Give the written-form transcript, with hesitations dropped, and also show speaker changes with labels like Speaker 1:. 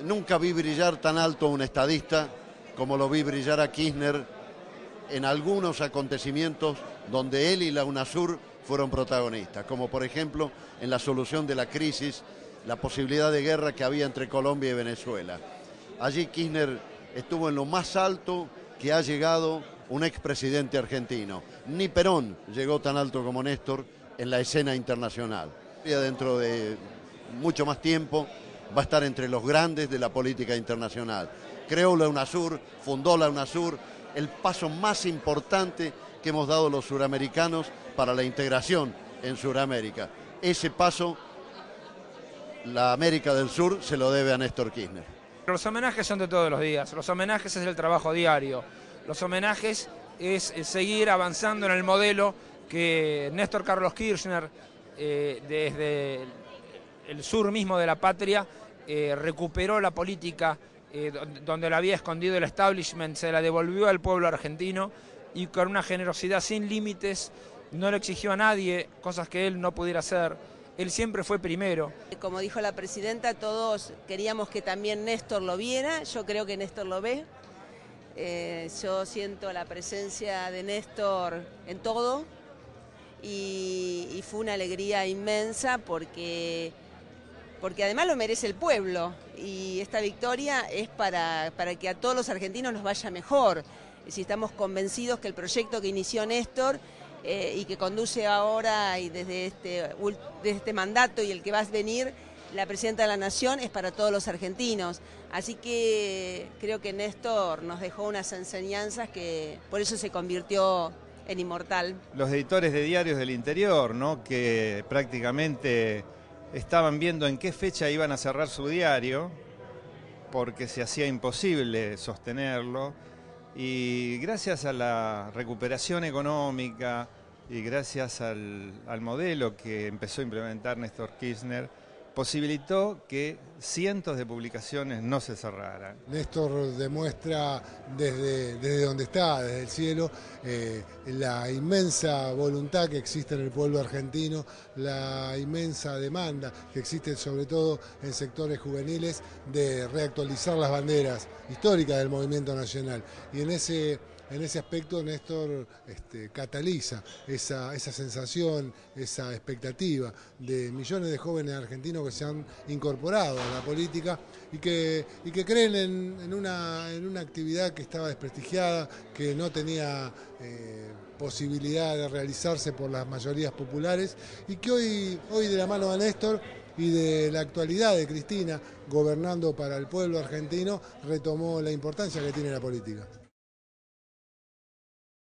Speaker 1: Nunca vi brillar tan alto a un estadista como lo vi brillar a Kirchner en algunos acontecimientos donde él y la UNASUR fueron protagonistas, como por ejemplo en la solución de la crisis, la posibilidad de guerra que había entre Colombia y Venezuela. Allí Kirchner estuvo en lo más alto que ha llegado un expresidente argentino. Ni Perón llegó tan alto como Néstor en la escena internacional. Dentro de mucho más tiempo va a estar entre los grandes de la política internacional. Creó la UNASUR, fundó la UNASUR, el paso más importante que hemos dado los suramericanos para la integración en Suramérica. Ese paso, la América del Sur se lo debe a Néstor Kirchner.
Speaker 2: Los homenajes son de todos los días, los homenajes es el trabajo diario, los homenajes es seguir avanzando en el modelo que Néstor Carlos Kirchner, desde el sur mismo de la patria, recuperó la política donde la había escondido el establishment, se la devolvió al pueblo argentino y con una generosidad sin límites no le exigió a nadie cosas que él no pudiera hacer. Él siempre fue primero.
Speaker 3: Como dijo la presidenta, todos queríamos que también Néstor lo viera, yo creo que Néstor lo ve. Yo siento la presencia de Néstor en todo y fue una alegría inmensa porque además lo merece el pueblo y esta victoria es para que a todos los argentinos nos vaya mejor. Si estamos convencidos que el proyecto que inició Néstor y que conduce ahora y desde este mandato y el que va a venir la Presidenta de la Nación es para todos los argentinos. Así que creo que Néstor nos dejó unas enseñanzas que por eso se convirtió en inmortal.
Speaker 4: Los editores de diarios del interior, ¿no?, que prácticamente estaban viendo en qué fecha iban a cerrar su diario porque se hacía imposible sostenerlo. Y gracias a la recuperación económica y gracias al modelo que empezó a implementar Néstor Kirchner, posibilitó que cientos de publicaciones no se cerraran.
Speaker 5: Néstor demuestra desde donde está, desde el cielo, la inmensa voluntad que existe en el pueblo argentino, la inmensa demanda que existe sobre todo en sectores juveniles de reactualizar las banderas históricas del movimiento nacional. Y en ese aspecto Néstor cataliza esa sensación, esa expectativa de millones de jóvenes argentinos que se han incorporado a la política y que creen en una actividad que estaba desprestigiada, que no tenía posibilidad de realizarse por las mayorías populares y que hoy de la mano de Néstor y de la actualidad de Cristina gobernando para el pueblo argentino retomó la importancia que tiene la política.